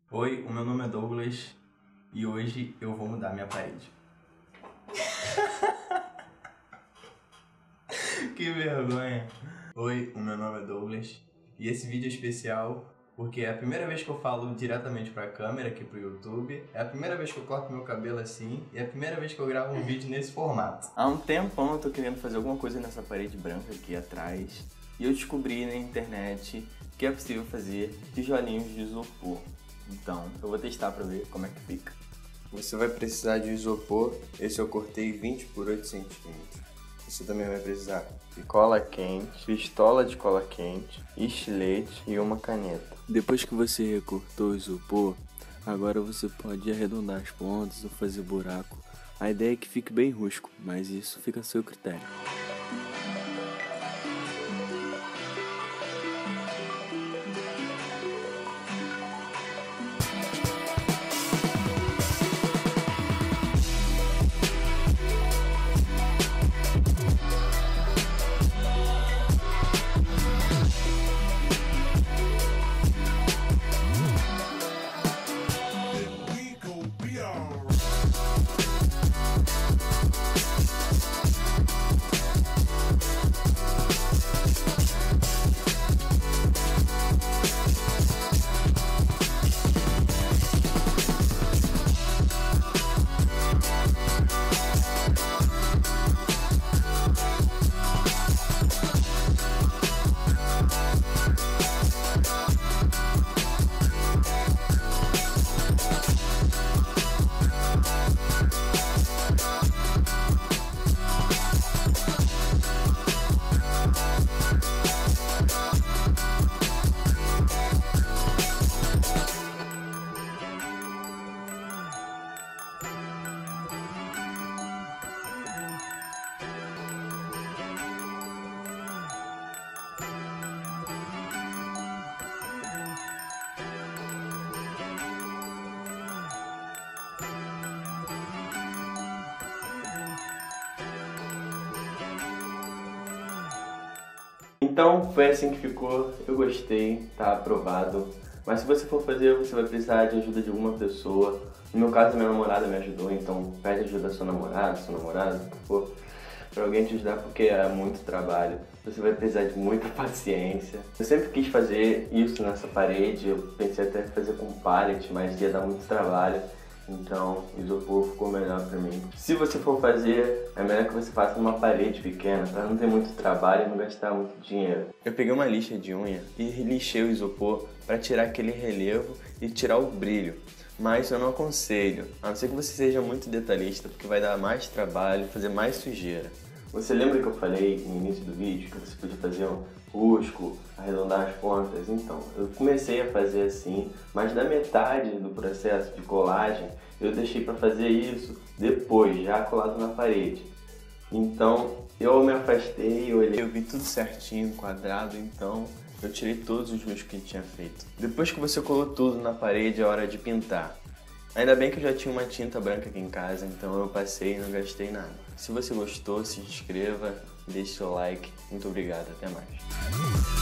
Oi, o meu nome é Douglas e hoje eu vou mudar minha parede. Que vergonha! Oi, o meu nome é Douglas e esse vídeo é especial porque é a primeira vez que eu falo diretamente pra câmera aqui pro YouTube, é a primeira vez que eu corto meu cabelo assim e é a primeira vez que eu gravo um vídeo nesse formato. Há um tempão eu tô querendo fazer alguma coisa nessa parede branca aqui atrás e eu descobri na internet que é possível fazer tijolinhos de isopor. Então eu vou testar pra ver como é que fica. Você vai precisar de isopor, esse eu cortei 20 por 8 cm. Você também vai precisar de cola quente, pistola de cola quente, estilete e uma caneta. Depois que você recortou o isopor, agora você pode arredondar as pontas ou fazer buraco. A ideia é que fique bem rústico, mas isso fica a seu critério. Então foi assim que ficou, eu gostei, tá aprovado. Mas se você for fazer, você vai precisar de ajuda de alguma pessoa. No meu caso, minha namorada me ajudou, então pede ajuda da sua namorada, por favor, pra alguém te ajudar, porque é muito trabalho. Você vai precisar de muita paciência. Eu sempre quis fazer isso nessa parede, eu pensei até em fazer com pallet, mas ia dar muito trabalho. Então, o isopor ficou melhor pra mim. Se você for fazer, é melhor que você faça numa parede pequena, pra não ter muito trabalho e não gastar muito dinheiro. Eu peguei uma lixa de unha e lixei o isopor pra tirar aquele relevo e tirar o brilho. Mas eu não aconselho, a não ser que você seja muito detalhista, porque vai dar mais trabalho, fazer mais sujeira. Você lembra que eu falei no início do vídeo que você podia fazer um rústico, arredondar as pontas? Então, eu comecei a fazer assim, mas da metade do processo de colagem, eu deixei para fazer isso depois, já colado na parede. Então, eu me afastei, eu vi tudo certinho, quadrado, então eu tirei todos os riscos que tinha feito. Depois que você colou tudo na parede, é hora de pintar. Ainda bem que eu já tinha uma tinta branca aqui em casa, então eu passei e não gastei nada. Se você gostou, se inscreva, deixe seu like. Muito obrigado, até mais.